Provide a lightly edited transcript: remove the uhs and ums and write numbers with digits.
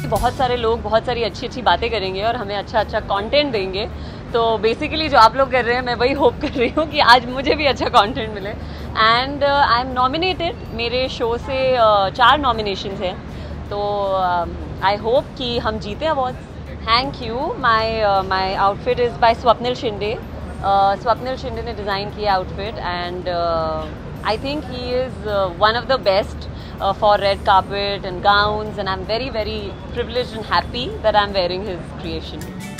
बहुत सारे लोग बहुत सारी अच्छी अच्छी बातें करेंगे और हमें अच्छा अच्छा कंटेंट देंगे। तो बेसिकली जो आप लोग कर रहे हैं मैं वही होप कर रही हूँ कि आज मुझे भी अच्छा कंटेंट मिले। एंड आई एम नॉमिनेटेड, मेरे शो से 4 नॉमिनेशंस हैं, तो आई होप कि हम जीते awards. Thank you. My outfit is by Swapnil Shinde. Swapnil Shinde ने डिज़ाइन किया outfit and I think he is one of the best for red carpet and gowns, and I'm very, very privileged and happy that I'm wearing his creation.